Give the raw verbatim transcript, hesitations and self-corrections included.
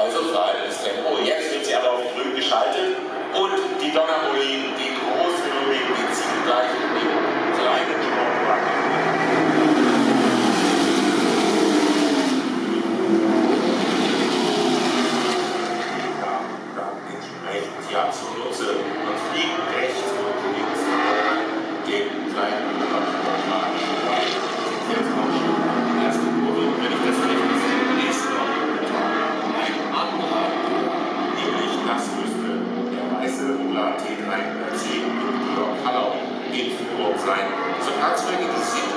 Also freies Tempo. Jetzt wird sie aber auf grün geschaltet und die Donnermolin, die Großgenommen, die ziehen gleich in den kleinen Sportwagen. Ja, dann entsprechend ja zunutze und fliegen rechts und links den kleinen Sportwagen. Jetzt auch schon die erste Kurve und wenn ich das richtig sehe, ist noch ein anderer, nämlich das müsste der weiße Roller T dreihundertzehn mit Georg Hallau in Führung sein. Zum Anzeigen des